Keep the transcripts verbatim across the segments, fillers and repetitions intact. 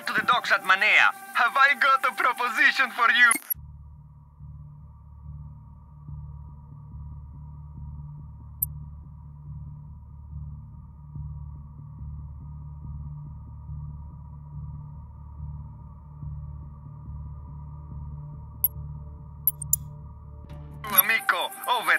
down to the docks at Manea. Have I got a proposition for you? Amico, over.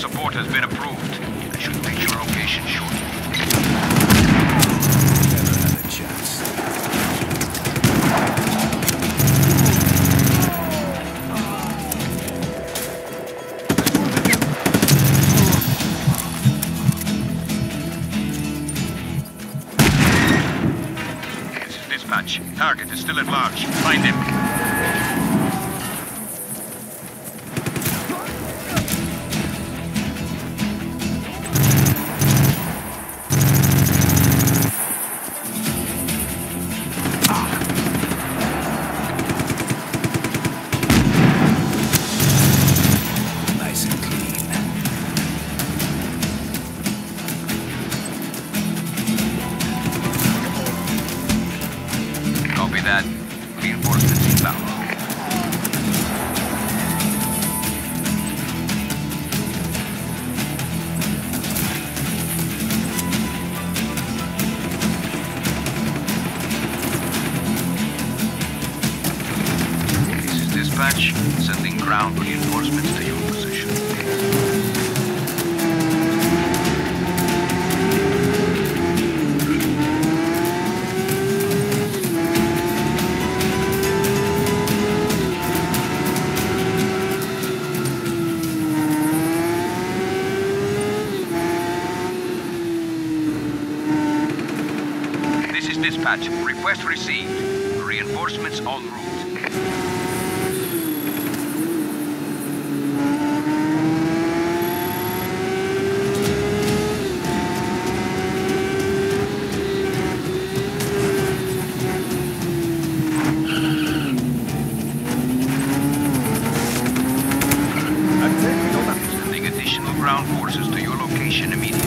support has been approved. I should reach your location shortly. Never had a chance. This is dispatch. Target is still at large. Find him. Nice and clean. Copy that. Reinforcements inbound. This is dispatch. Sending ground reinforcements to your position. This is dispatch. Request received. Reinforcements en route. Sending additional ground forces to your location immediately.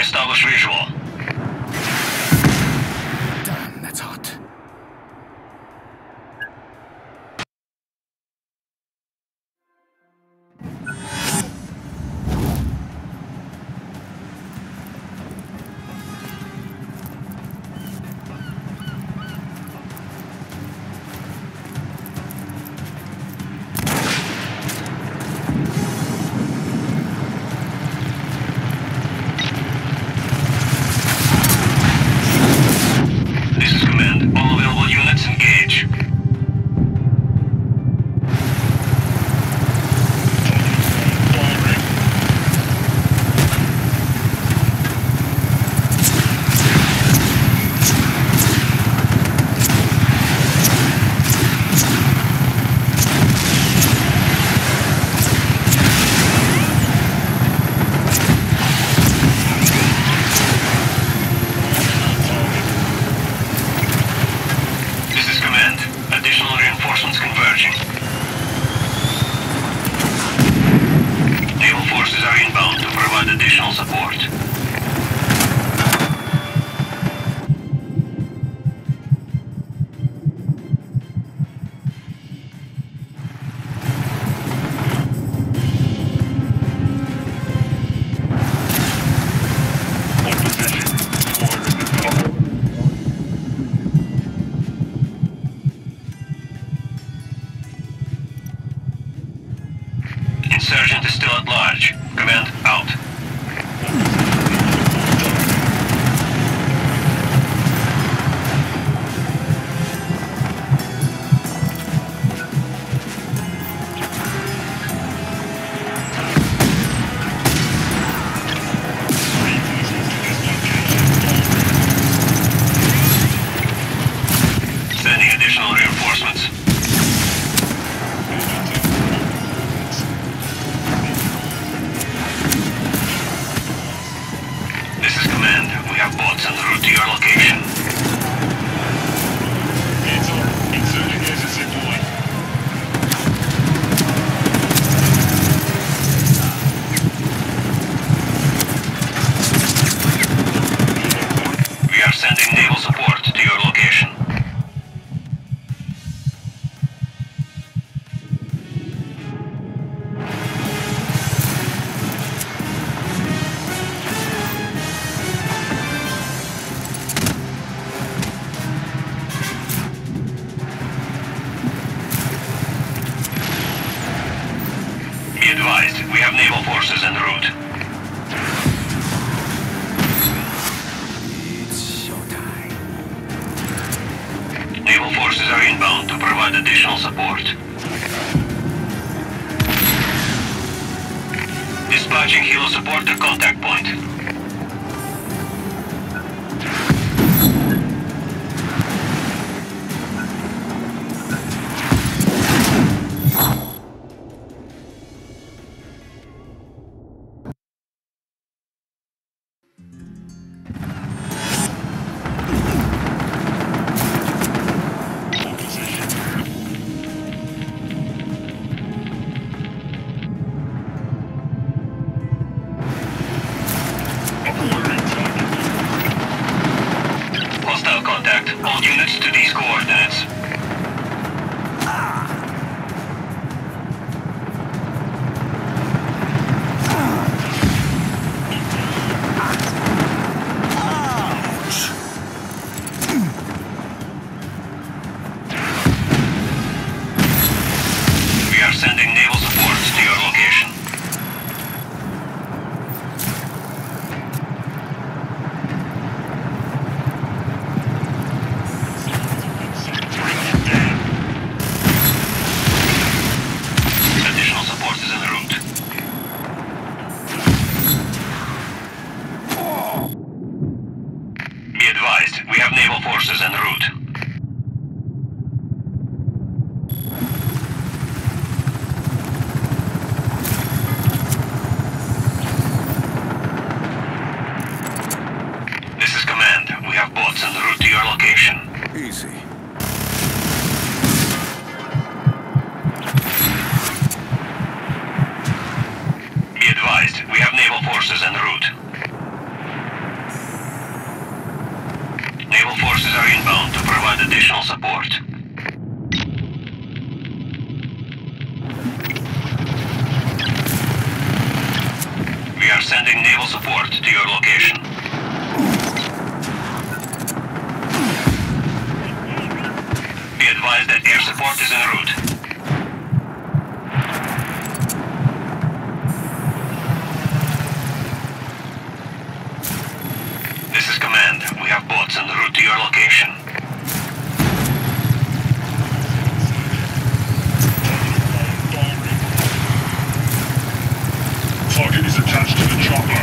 establish visual. Damn, that's hot. This is command. All available units engage. This is command. Additional reinforcements converging. Naval forces are inbound to provide additional support. Insurgent is still at large. Command out. Sending additional reinforcements. This is command. We have boats en route to your location. We are sending naval support to your location. Be advised, we have naval forces en route. It's showtime. Naval forces are inbound to provide additional support. Dispatching helo support to contact point. Hostile contact. All units to these coordinates. We are sending naval support to your location. Additional support is en route. Be advised, we have naval forces en route. This is command. We have boats en route to your location. Easy. Be advised, we have naval forces en route. additional support. We are sending naval support to your location. Be advised that air support is en route. This is command. We have boats en route to your location. Target is attached to the chopper.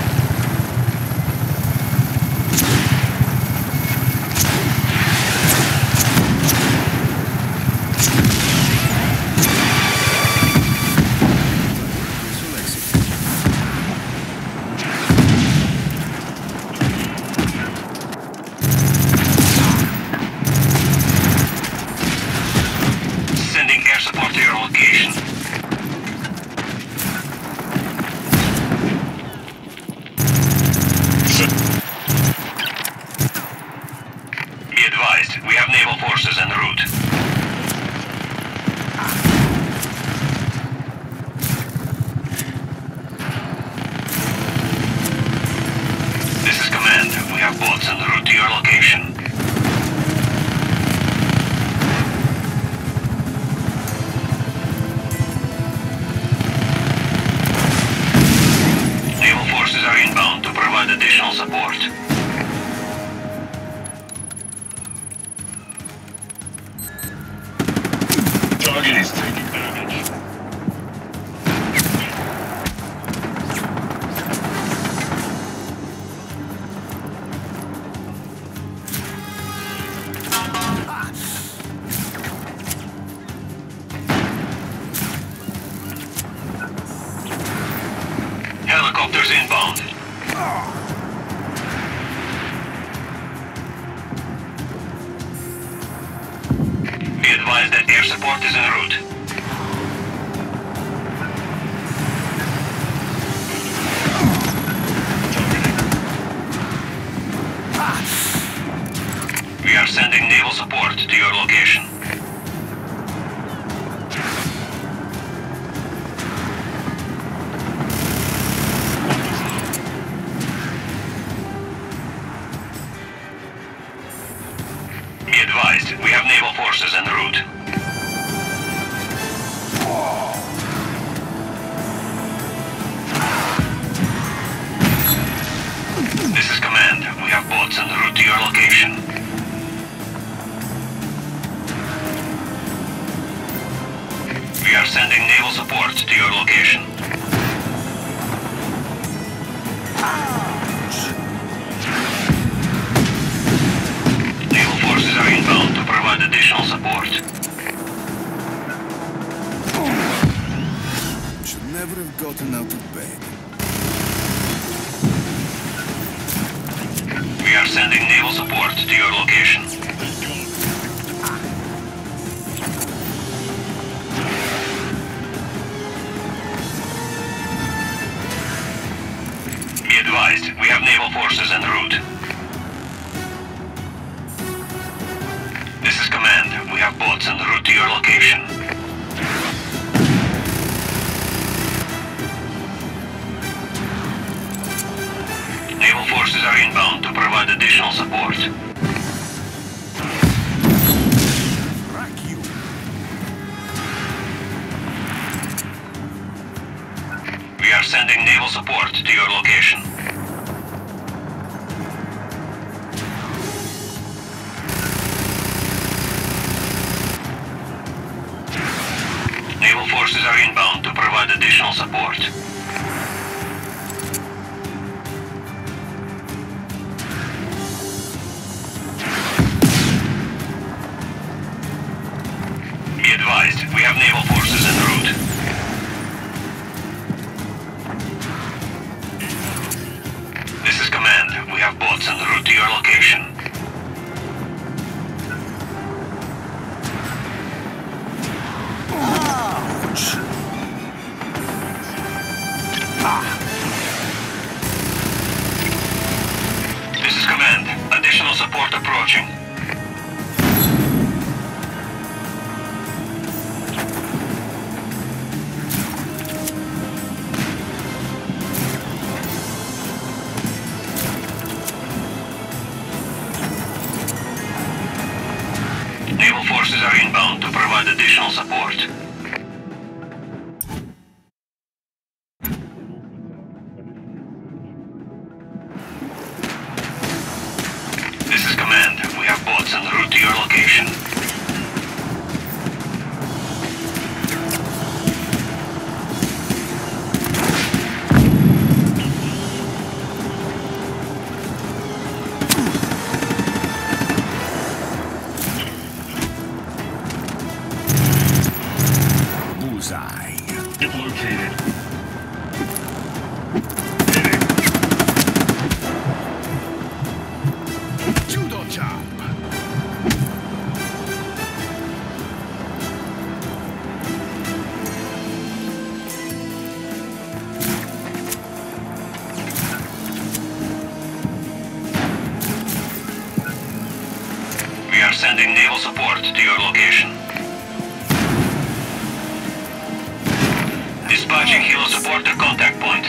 Sending air support to your location. Be advised, we have naval forces en route. This is command. We have boats en route to your location. Naval forces are inbound to provide additional support. Target is taking damage. Helicopters inbound. Be advised that air support is en route. We are sending naval support to your location. Be advised, we have naval forces en route. This is command. We have boats en route to your location. We are sending naval support to your location. Naval forces are inbound to provide additional support. Should never have gotten out of bed. We are sending naval support to your location. Be advised, we have naval forces en route. This is command. We have boats en route to your location. Naval forces are inbound to provide additional support. Rack you. We are sending naval support to your location. Naval forces are inbound to provide additional support. Be advised, we have naval forces en route. This is command. We have boats en route to your location. This is command. Additional support approaching. additional support. This is command. We have boats en route to your location. Bullseye. Get located. Judo chop. We are sending naval support to your location. Dispatching helo support to contact point.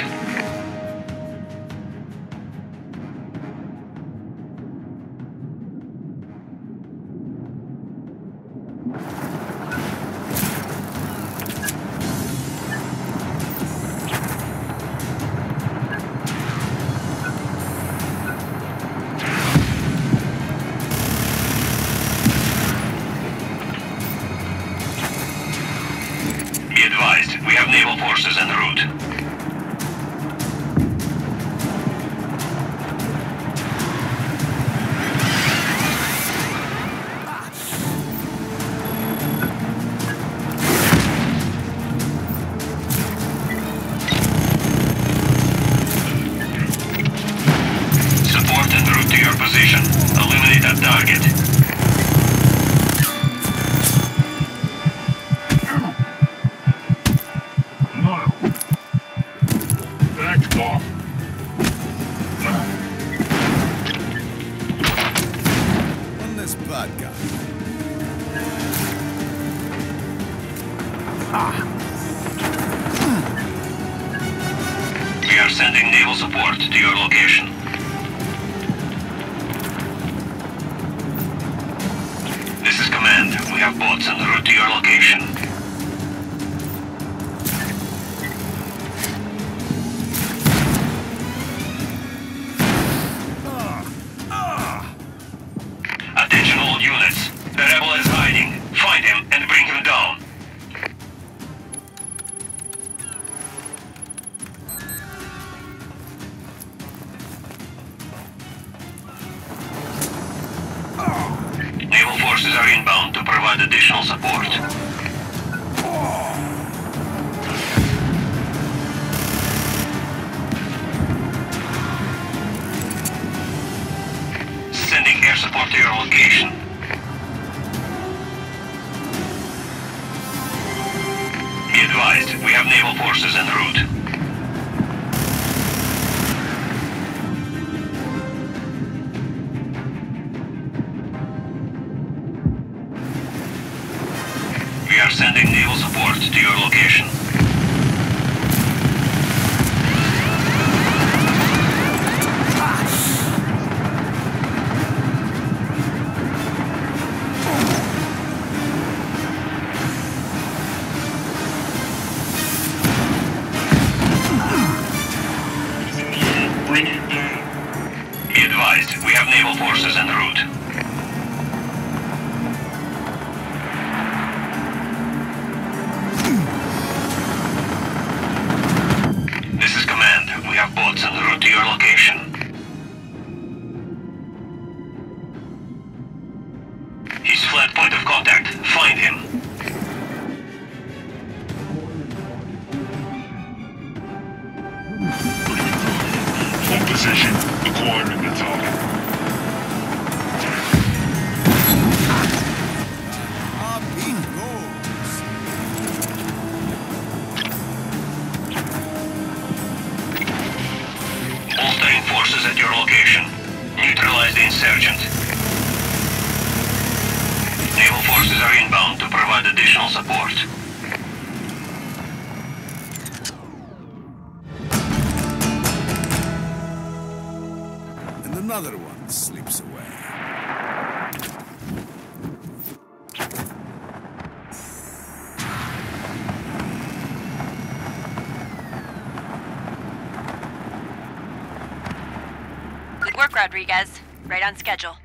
Be advised, we have naval forces en route. Support en route to your position. Eliminate that target. No. Back off. On this bad guy. We are sending naval support to your location. This is command. We have boats en route to your location. Attention all units. The rebel is hiding. Find him and bring him down. Naval forces are inbound to provide additional support. Sending air support to your location. Be advised, we have naval forces en route. We are sending naval support to your location. Bring him down. Be advised, we have naval forces en route. This is command. We have boats en route to your location. He's fled point of contact. Find him. Hold position. Acquiring the target. Up he goes. Holstering forces at your location. Neutralize the insurgent. Naval forces are inbound to provide additional support. And another one slips away. Rodriguez. Right on schedule.